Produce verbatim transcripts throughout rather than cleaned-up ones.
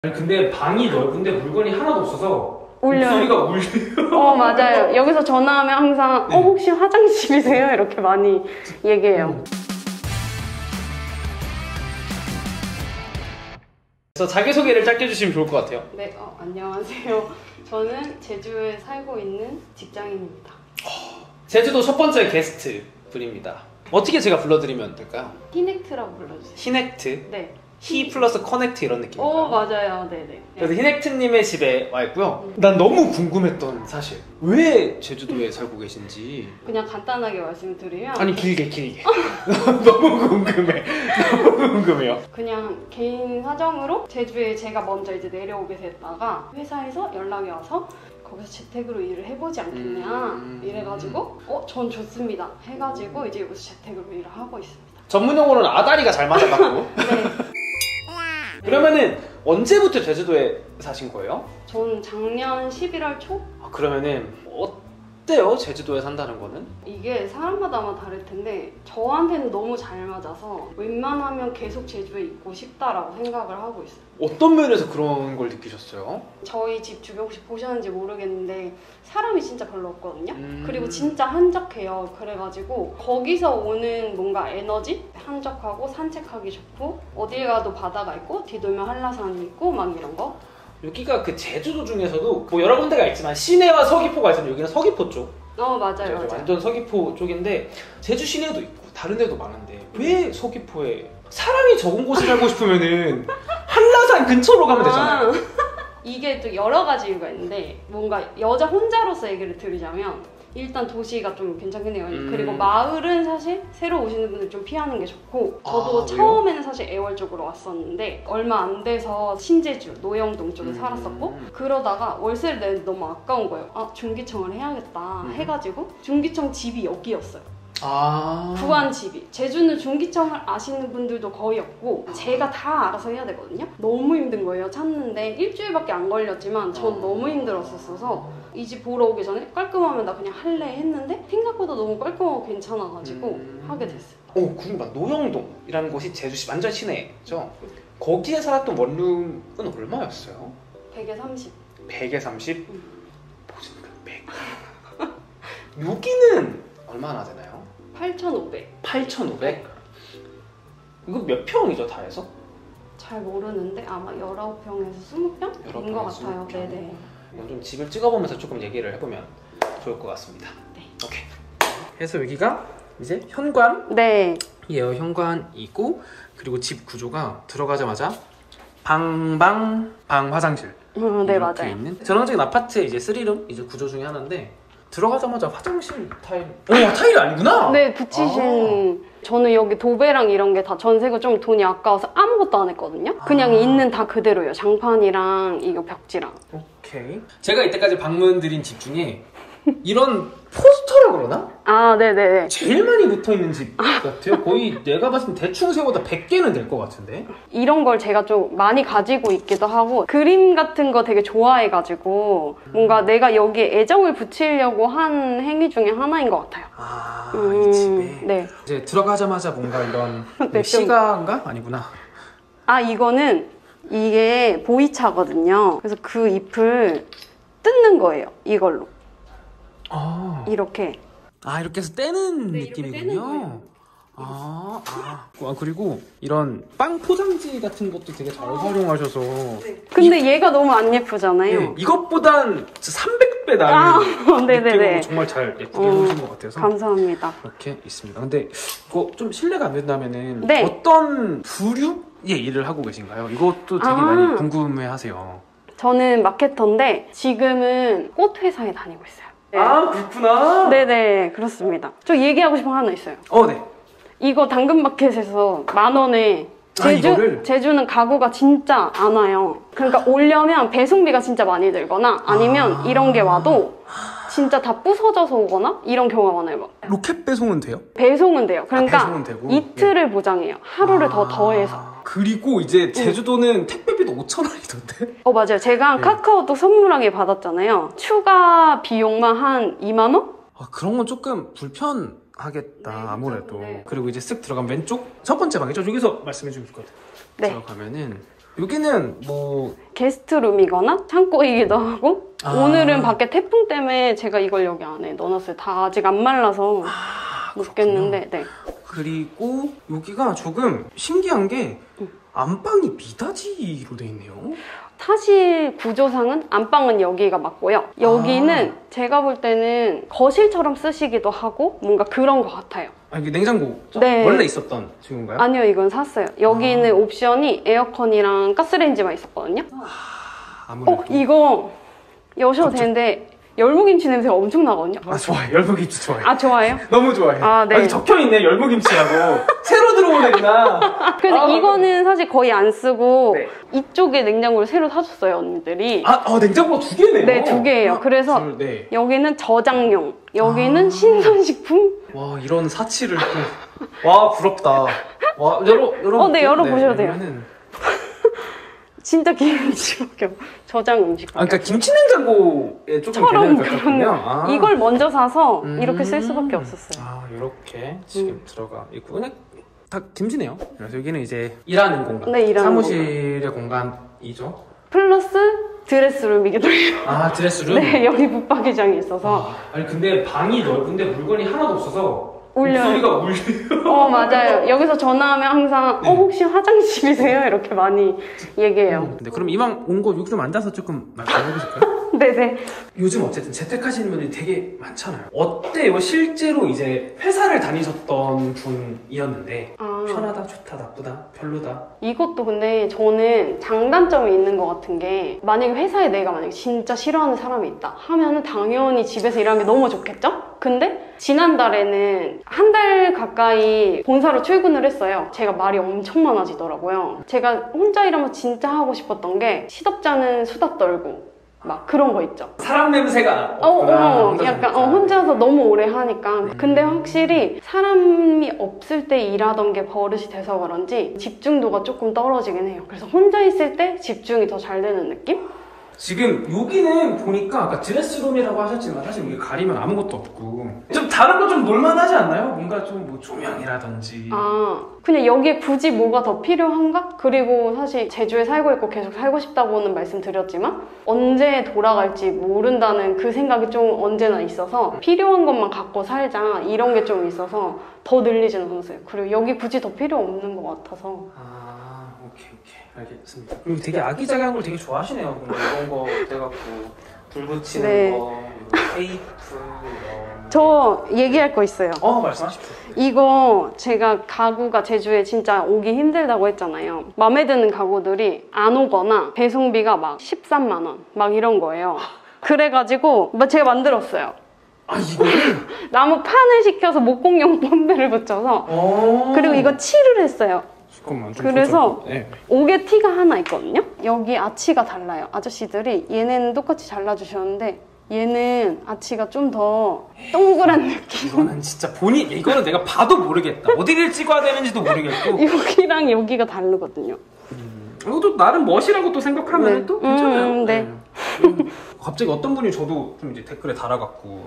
아니 근데 방이 넓은데 물건이 하나도 없어서 울려요. 목소리가 울려요. 어 맞아요. 여기서 전화하면 항상 네. 어 혹시 화장실이세요? 이렇게 많이 얘기해요. 음. 그래서 자기소개를 짧게 해주시면 좋을 것 같아요. 네, 어, 안녕하세요. 저는 제주에 살고 있는 직장인입니다. 어, 제주도 첫 번째 게스트 분입니다. 어떻게 제가 불러드리면 될까요? 히넥트라고 불러주세요. 히넥트? 네. 히 플러스 커넥트 이런 느낌인가요? 오 맞아요. 네네. 그래서 히넥트님의 집에 와 있고요. 음. 난 너무 궁금했던 사실 왜 제주도에 살고 계신지 그냥 간단하게 말씀드리면 아니 길게 길게 너무 궁금해 너무 궁금해요. 그냥 개인 사정으로 제주에 제가 먼저 이제 내려오게 됐다가 회사에서 연락이 와서 거기서 재택으로 일을 해보지 않겠냐 음... 이래가지고 어? 전 좋습니다 해가지고 이제 여기서 재택으로 일을 하고 있습니다. 전문 용어로는 아다리가 잘 맞아갖고 네. 그러면은 언제부터 제주도에 사신 거예요? 전 작년 십일월 초? 아, 그러면은 어때요? 제주도에 산다는 거는? 이게 사람마다 아마 다를 텐데 저한테는 너무 잘 맞아서 웬만하면 계속 제주에 있고 싶다라고 생각을 하고 있어요. 어떤 면에서 그런 걸 느끼셨어요? 저희 집 주변 혹시 보셨는지 모르겠는데 사람이 진짜 별로 없거든요. 음... 그리고 진짜 한적해요. 그래가지고 거기서 오는 뭔가 에너지? 한적하고 산책하기 좋고 어딜 가도 바다가 있고 뒤돌면 한라산이 있고 막 이런 거. 여기가 그 제주도 중에서도 뭐 여러 군데가 있지만 시내와 서귀포가 있어요. 여기는 서귀포 쪽. 어 맞아요, 맞아요. 완전 서귀포 쪽인데 제주 시내도 있고 다른 데도 많은데 왜 서귀포에 사람이 적은 곳에 살고 싶으면은 한라산 근처로 가면 되잖아요. 아, 이게 또 여러 가지 이유가 있는데 뭔가 여자 혼자로서 얘기를 드리자면 일단 도시가 좀 괜찮긴 해요. 음. 그리고 마을은 사실 새로 오시는 분들 좀 피하는 게 좋고 저도 아, 처음에는 사실 애월 쪽으로 왔었는데 얼마 안 돼서 신제주, 노영동 쪽에 음. 살았었고 그러다가 월세를 내는데 너무 아까운 거예요. 아 중기청을 해야겠다 음. 해가지고 중기청 집이 여기였어요. 아 구한 집이. 제주는 중기청을 아시는 분들도 거의 없고 제가 다 알아서 해야 되거든요. 너무 힘든 거예요. 찾는데 일주일밖에 안 걸렸지만 전 아. 너무 힘들었었어서 이 집 보러 오기 전에 깔끔하면 나 그냥 할래 했는데 생각보다 너무 깔끔하고 괜찮아가지고 음... 하게 됐어요. 오 궁금하다. 노영동이라는 곳이 제주시 완전 시내죠? 거기에 살았던 원룸은 얼마였어요? 백에 삼십. 백에 삼십? 음. 보증금 백. 여기는 얼마나 되나요? 팔천오백. 팔천오백? 이거 몇 평이죠, 다 해서? 잘 모르는데 아마 열아홉 평에서 스무 평인 것 같아요. 네네. 좀 집을 찍어보면서 조금 얘기를 해보면 좋을 것 같습니다. 네. 오케이. 그래서 여기가 이제 현관. 네. 이에요. 현관이고 그리고 집 구조가 들어가자마자 방방 방 화장실. 음, 네 이렇게 맞아요. 있는 전형적인 아파트의 이제 쓰리룸 이제 구조 중에 하나인데. 들어가자마자 화장실 타일. 오, 타일이 아니구나? 네, 붙이신. 아. 저는 여기 도배랑 이런 게 다 전세고 좀 돈이 아까워서 아무것도 안 했거든요? 그냥 아. 있는 다 그대로예요. 장판이랑 이거 벽지랑. 오케이. 제가 이때까지 방문 드린 집 중에 이런 포스터라고 그러나? 아, 네네네. 제일 많이 붙어있는 집 같아요. 거의 내가 봤을 때 대충 세보다 백 개는 될 것 같은데? 이런 걸 제가 좀 많이 가지고 있기도 하고 그림 같은 거 되게 좋아해가지고 뭔가 내가 여기에 애정을 붙이려고 한 행위 중에 하나인 것 같아요. 아, 음, 이 집에? 네. 이제 들어가자마자 뭔가 이런 네, 시가인가? 아니구나. 아, 이거는 이게 보이차거든요. 그래서 그 잎을 뜯는 거예요. 이걸로. 아. 이렇게. 아 이렇게 해서 떼는 네, 느낌이군요. 아, 아. 아 그리고 이런 빵 포장지 같은 것도 되게 잘 아. 활용하셔서. 네. 근데 이, 얘가 너무 안 예쁘잖아요. 네, 이것보단 삼백 배 나은 아, 느낌으로 정말 잘 예쁘게 해주신 어, 것 같아서. 감사합니다. 이렇게 있습니다. 근데 이거 좀 실례가 안 된다면은 네. 어떤 부류의 일을 하고 계신가요? 이것도 되게 아. 많이 궁금해하세요. 저는 마케터인데 지금은 꽃 회사에 다니고 있어요. 네. 아 그렇구나. 네네 그렇습니다. 저 얘기하고 싶은 거 하나 있어요. 어 네. 이거 당근마켓에서 만 원에 제주, 아, 이거를? 제주는 가구가 진짜 안 와요. 그러니까 오려면 배송비가 진짜 많이 들거나 아니면 아 이런 게 와도 진짜 다 부서져서 오거나 이런 경우가 많아요. 로켓 배송은 돼요? 배송은 돼요. 그러니까 아, 배송은 되고? 이틀을 네. 보장해요. 하루를 아 더 더해서. 그리고 이제 제주도는 응. 택배비도 오천 원이던데? 어 맞아요. 제가 네. 카카오톡 선물하게 받았잖아요. 추가 비용만 한 이만 원? 아 그런 건 조금 불편하겠다. 네, 아무래도. 네. 그리고 이제 쓱 들어가면 왼쪽 첫 번째 방이죠. 여기서 말씀해 주실 것 같아요. 네. 들어가면은 여기는 뭐 게스트룸이거나 창고이기도 하고 아. 오늘은 밖에 태풍 때문에 제가 이걸 여기 안에 넣어놨어요. 다 아직 안 말라서 아, 못 겠는데 네. 그리고 여기가 조금 신기한 게 안방이 미닫이로 돼 있네요. 사실 구조상은 안방은 여기가 맞고요. 여기는 아. 제가 볼 때는 거실처럼 쓰시기도 하고 뭔가 그런 것 같아요. 아, 이게 냉장고 네. 원래 있었던 친구인가요? 아니요, 이건 샀어요. 여기는 아. 옵션이 에어컨이랑 가스레인지만 있었거든요. 아, 아무래도. 어, 이거 여셔도 그쵸. 되는데 열무김치 냄새가 엄청 나거든요. 아, 좋아요. 열무김치 좋아요. 아, 좋아해요? 너무 좋아해. 아, 네. 여기 적혀있네, 열무김치라고. 새로 들어온 애구나. 그래서 아, 이거는 사실 거의 안 쓰고 네. 이쪽에 냉장고를 새로 사줬어요, 언니들이. 아, 아 냉장고가 두 개네요. 네, 두 개예요. 아, 그래서 둘, 네. 여기는 저장용, 여기는 아. 신선식품. 와, 이런 사치를 또. 와, 부럽다. 와, 열어, 열어. 어, 네, 열어보셔도 돼요. 그러면은- 진짜 김치밖에 없 저장 음식. 아, 그러니까 김치 냉장고에 조금 처럼 개념이 그러네요. 같군요. 아. 이걸 먼저 사서 음. 이렇게 쓸 수밖에 없었어요. 아, 이렇게 지금 음. 들어가 있고. 그냥 다 김치네요. 그래서 여기는 이제 일하는 공간. 네, 일하는 사무실의 공간이죠. 플러스 드레스룸이기도 해요. 아, 드레스룸? 네, 여기 붙박이장이 있어서. 아, 아니, 근데 방이 넓은데 물건이 하나도 없어서 울려요. 목소리가 울려요. 어, 맞아요. 여기서 전화하면 항상 네. 어, 혹시 화장실이세요? 이렇게 많이 얘기해요. 근데 그럼 이왕 온 거 여기 좀 앉아서 조금 말씀해보실까요? 네네. 요즘 어쨌든 재택하시는 분들이 되게 많잖아요. 어때요? 실제로 이제 회사를 다니셨던 분이었는데 아, 편하다, 좋다, 나쁘다, 별로다. 이것도 근데 저는 장단점이 있는 것 같은 게 만약에 회사에 내가 만약에 진짜 싫어하는 사람이 있다 하면은 당연히 집에서 일하는 게 너무 좋겠죠? 근데 지난달에는 한 달 가까이 본사로 출근을 했어요. 제가 말이 엄청 많아지더라고요. 제가 혼자 일하면 진짜 하고 싶었던 게 시덥잖은 수다 떨고 막 그런 거 있죠. 사람 냄새가 어, 없구나. 어, 혼자 약간 사니까. 어, 혼자서 너무 오래 하니까. 근데 확실히 사람이 없을 때 일하던 게 버릇이 돼서 그런지 집중도가 조금 떨어지긴 해요. 그래서 혼자 있을 때 집중이 더 잘 되는 느낌? 지금 여기는 보니까 아까 드레스룸이라고 하셨지만 사실 여기 가리면 아무것도 없고 좀 다른 거 좀 놀만하지 않나요? 뭔가 좀 뭐 조명이라든지. 아, 그냥 여기에 굳이 뭐가 더 필요한가? 그리고 사실 제주에 살고 있고 계속 살고 싶다고는 말씀드렸지만 언제 돌아갈지 모른다는 그 생각이 좀 언제나 있어서 필요한 것만 갖고 살자 이런 게 좀 있어서 더 늘리지는 않았어요. 그리고 여기 굳이 더 필요 없는 것 같아서. 아, 오케이 오케이 알겠습니다. 그리고 되게 아기자기한 걸 되게 좋아하시네요. 뭔가 이런 거 돼갖고 불 붙이는 네. 거, 이런 테이프. 뭐. 저 얘기할 거 있어요. 어, 말씀하십시오. 이거 제가 가구가 제주에 진짜 오기 힘들다고 했잖아요. 마음에 드는 가구들이 안 오거나 배송비가 막 십삼만 원 막 이런 거예요. 그래가지고 제가 만들었어요. 아, 이거를? 나무 판을 시켜서 목공용 본드를 붙여서 어. 그리고 이거 칠을 했어요. 잠깐만. 좀 그래서 보자. 네. 옥의 티가 하나 있거든요. 여기 아치가 달라요. 아저씨들이 얘네는 똑같이 잘라주셨는데 얘는 아치가 좀 더 동그란 느낌. 이거는 진짜 본인 이거는 내가 봐도 모르겠다. 어디를 찍어야 되는지도 모르겠고. 여기랑 여기가 다르거든요. 음, 이것도 나름 멋이라고 또 생각하면 네. 또 괜찮아요. 음, 네. 음, 갑자기 어떤 분이 저도 좀 이제 댓글에 달아갖고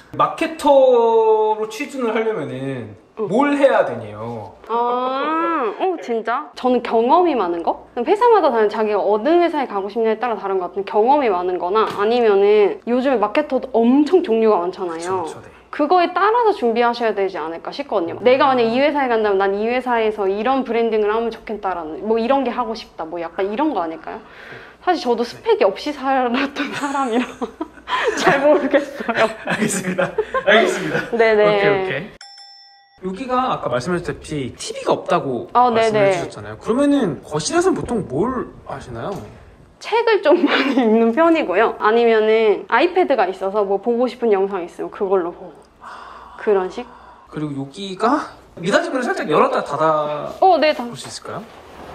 마케터로 취준을 하려면은 뭘 해야 되냐요. 아, 어, 진짜? 저는 경험이 많은 거? 회사마다 다른 자기가 어느 회사에 가고 싶냐에 따라 다른 것 같은 경험이 많은 거나 아니면은 요즘에 마케터도 엄청 종류가 많잖아요. 그쵸, 그쵸, 네. 그거에 따라서 준비하셔야 되지 않을까 싶거든요. 내가 만약 이 회사에 간다면 난 이 회사에서 이런 브랜딩을 하면 좋겠다라는 뭐 이런 게 하고 싶다 뭐 약간 이런 거 아닐까요? 사실 저도 스펙이 없이 살았던 사람이라 잘 모르겠어요. 알겠습니다. 알겠습니다. 네네. 오케이 오케이. 여기가 아까 말씀하셨다시피 티비가 없다고 어, 말씀해 네네. 주셨잖아요. 그러면은 거실에서는 보통 뭘 하시나요? 책을 좀 많이 읽는 편이고요. 아니면은 아이패드가 있어서 뭐 보고 싶은 영상 있으면 그걸로 보고 그런 식? 그리고 여기가 미닫이문을 살짝 열었다 닫아 어, 네, 다. 볼 수 있을까요?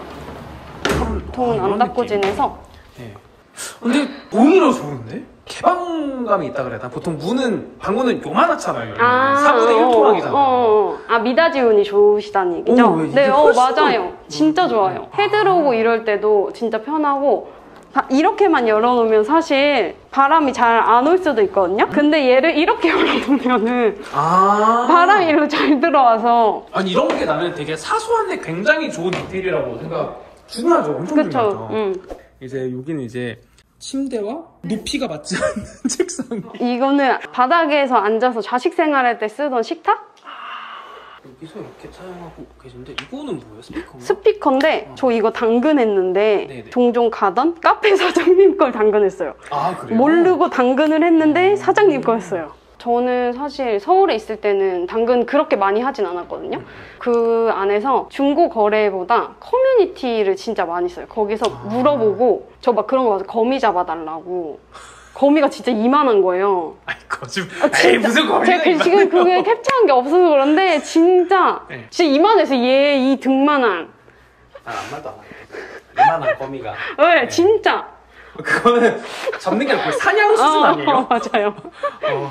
통은 아, 안 이런 닫고 느낌. 지내서 네. 근데 오히려 좋은데? 개방감이 있다 그래야 되나? 보통 문은 방문은 요만하잖아요. 사분의 일 어, 토막이잖아요. 어, 어. 아, 미닫이운이 좋으시다는 얘기죠? 오, 왜 이게 네, 어, 훨씬 더- 맞아요. 진짜 좋아요. 해 들어오고 이럴 때도 진짜 편하고 바- 이렇게만 열어놓으면 사실 바람이 잘 안 올 수도 있거든요? 근데 얘를 이렇게 열어놓으면은 아. 바람이 이렇게 잘 들어와서 아니 이런 게 나는 되게 사소한데 굉장히 좋은 디테일이라고 생각하거든요. 중요하죠. 엄청 그쵸. 중요하죠. 음. 이제 여기는 이제 침대와 높이가 맞지 않는 책상. 이거는 바닥에서 앉아서 자식 생활할 때 쓰던 식탁? 여기서 이렇게 사용하고 계신데 이거는 뭐예요? 스피커인가? 스피커인데 어. 저 이거 당근했는데 네네. 종종 가던 카페 사장님 걸 당근했어요. 아 그래요? 모르고 당근을 했는데 사장님 거였어요. 저는 사실 서울에 있을 때는 당근 그렇게 많이 하진 않았거든요. 그 안에서 중고 거래보다 커뮤니티를 진짜 많이 써요. 거기서 아. 물어보고 저 막 그런 거 봐서 거미 잡아달라고. 거미가 진짜 이만한 거예요. 아니 거짓말. 아, 진짜. 에이 무슨 거미가 제가 그, 지금 그게 캡처한 게 없어서 그런데 진짜 네. 진짜 이만해서 얘 이 등만한. 아, 안 맞다. 이만한 거미가. 네, 네. 진짜. 그거는 잡는 게 아니고 사냥 수준 어, 아니에요? 어, 맞아요. 어.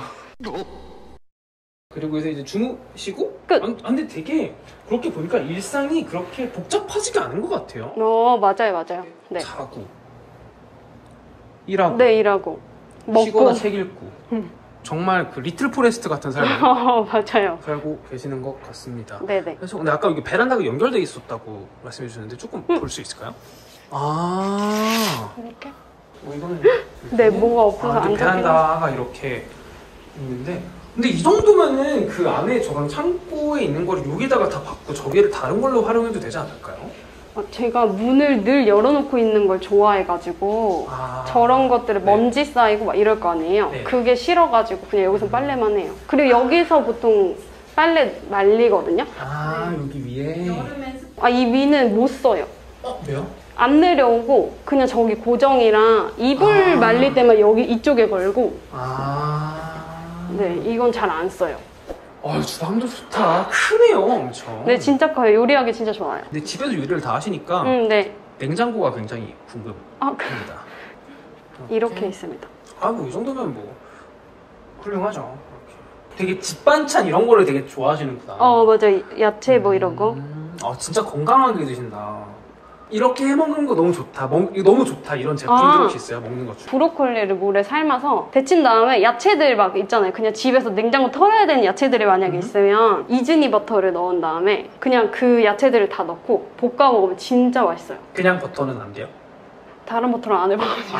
그리고 이제 주무시고 끝. 아, 근데 되게 그렇게 보니까 일상이 그렇게 복잡하지가 않은 것 같아요. 어, 맞아요, 맞아요. 네. 자고 일하고 네, 일하고. 먹고. 쉬거나 책 읽고 음. 정말 그 리틀 포레스트 같은 삶을 어, 맞아요. 살고 계시는 것 같습니다. 네네. 그래서 근데 아까 여기 베란다가 연결돼 있었다고 말씀해 주셨는데 조금 음. 볼 수 있을까요? 아, 이렇게? 어, 이거는 네, 뭐가 없어서 아, 안 이게 베란다가 이렇게 있는데 근데 이 정도면은 그 안에 저런 창고에 있는 거를 여기다가 다 받고 저기를 다른 걸로 활용해도 되지 않을까요? 어, 제가 문을 늘 열어놓고 있는 걸 좋아해가지고 아, 저런 것들에 네. 먼지 쌓이고 막 이럴 거 아니에요. 네. 그게 싫어가지고 그냥 여기서 빨래만 해요. 그리고 여기서 보통 빨래 말리거든요. 아 여기 위에 아, 이 위는 못 써요. 어 왜요? 안 내려오고 그냥 저기 고정이랑 이불 아. 말릴 때만 여기 이쪽에 걸고 아, 네, 이건 잘 안 써요. 아 주방도 좋다. 크네요, 엄청. 네, 진짜 커요. 요리하기 진짜 좋아요. 근데 집에서 요리를 다 하시니까 음, 네. 냉장고가 굉장히 궁금합니다. 아, 그, 이렇게 있습니다. 아, 뭐 이 정도면 뭐 훌륭하죠. 이렇게. 되게 집 반찬 이런 거를 되게 좋아하시는구나. 어, 맞아요. 야채 뭐 이런 거. 음, 아, 진짜 건강하게 드신다. 이렇게 해 먹는 거 너무 좋다. 먹, 이거 너무 좋다. 이런 제품들 아. 혹시 있어요? 먹는 것 중에? 브로콜리를 물에 삶아서 데친 다음에 야채들 막 있잖아요. 그냥 집에서 냉장고 털어야 되는 야채들이 만약에 음. 있으면 이즈니 버터를 넣은 다음에 그냥 그 야채들을 다 넣고 볶아 먹으면 진짜 맛있어요. 그냥 버터는 안 돼요? 다른 버터랑 안 해봐가지고.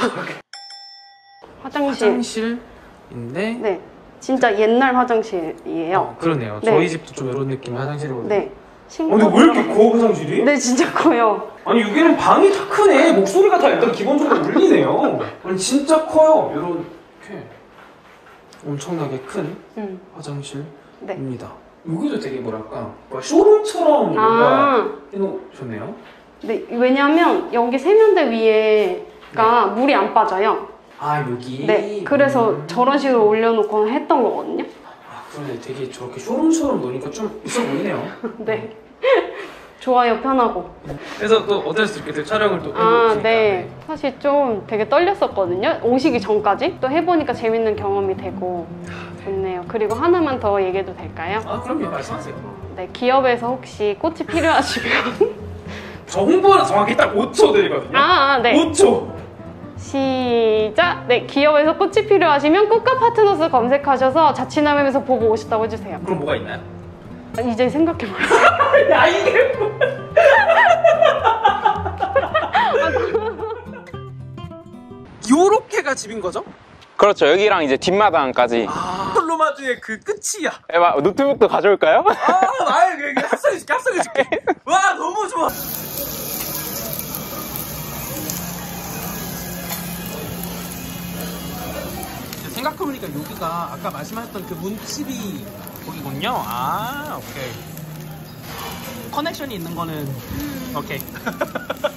화장실. 화장실인데 네. 진짜 옛날 화장실이에요. 어, 그러네요. 네. 저희 집도 좀 이런 느낌의 화장실이거든요. 네. 어, 근데 왜 이렇게 커 화장실이? 네, 진짜 커요. 아니 여기는 방이 다 크네. 목소리가 다 일단 기본적으로 울리네요. 아니 진짜 커요. 이렇게 엄청나게 큰 음. 화장실입니다. 네. 여기도 되게 뭐랄까 뭔가 쇼룸처럼 뭔가 아, 해놓으셨네요. 네. 왜냐면 여기 세면대 위에가 물이 안 빠져요. 아 여기? 네. 그래서 음. 저런 식으로 올려놓고 했던 거거든요. 아 그러네. 되게 저렇게 쇼룸처럼 놓으니까 좀 있어 보이네요. 네. 좋아요, 편하고. 그래서 또 어쩔 수 없게 또 촬영을 또 아, 해보시니까 네. 사실 좀 되게 떨렸었거든요. 오시기 전까지. 또 해보니까 재밌는 경험이 되고 좋네요. 그리고 하나만 더 얘기해도 될까요? 아 그럼요. 말씀하세요. 네, 기업에서 혹시 꽃이 필요하시면 저 홍보는 정확히 딱 오 초 드리거든요. 아, 아, 네. 오 초! 시작! 네, 기업에서 꽃이 필요하시면 꽃과 파트너스 검색하셔서 자취남에서 보고 오셨다고 해주세요. 그럼 뭐가 있나요? 아, 이제 생각해봐요. 야 이게 뭐 요렇게가 집인 거죠? 그렇죠. 여기랑 이제 뒷마당까지. 아 솔로마주의 그 끝이야. 에바, 노트북도 가져올까요? 아 아예 그 합성해줄게 합성해줄게. 와 너무 좋아. 생각해보니까 여기가 아까 말씀하셨던 그 문집이 거기군요. 아 오케이. 커넥션이 있는 거는 오케이.